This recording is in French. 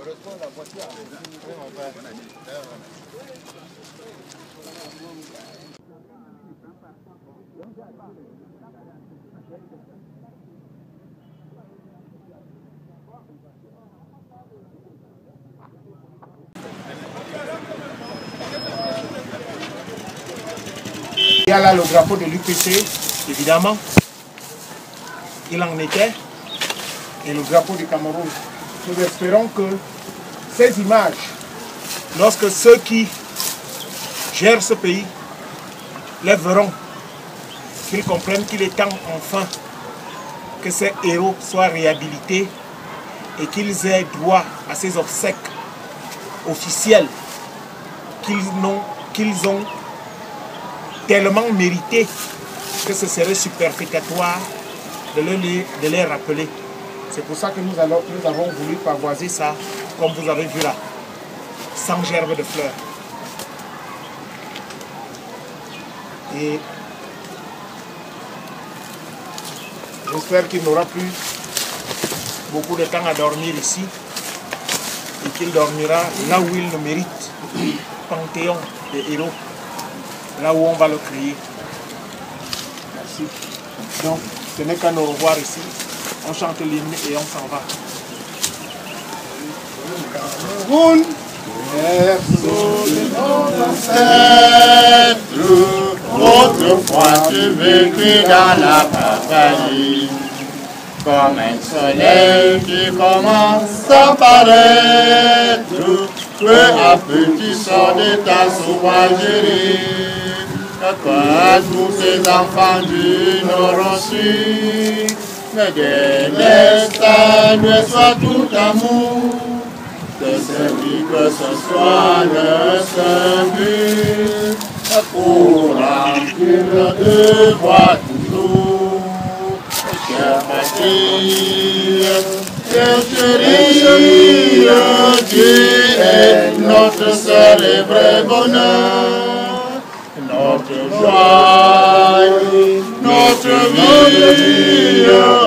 Il y a là le drapeau de l'UPC, évidemment. Il en était. Et le drapeau du Cameroun. Nous espérons que ces images, lorsque ceux qui gèrent ce pays les verront, qu'ils comprennent qu'il est temps enfin que ces héros soient réhabilités et qu'ils aient droit à ces obsèques officielles qu'ils ont tellement mérité que ce serait superfétatoire de les rappeler. C'est pour ça que nous avons voulu pavoiser ça, comme vous avez vu là, sans gerbe de fleurs. Et j'espère qu'il n'aura plus beaucoup de temps à dormir ici et qu'il dormira là où il le mérite, panthéon des héros. Là où on va le créer. Merci. Donc, ce n'est qu'à nous revoir ici. On chante l'hymne et on s'en va. Cameroun, berceau de nos ancêtres, autrefois tu vécus dans la barbarie, comme un soleil qui commence à paraître, peu à peu tu sors de ta sauvagerie. Que tous ces enfants du Nord reçus, mais de l'Est à l'Ouest soit tout amour, de celui que ce soit le seul but, pour remplir le devoir toujours. Chère patrie, chérie, Dieu est notre seul et vrai bonheur. Notre joie, notre vie,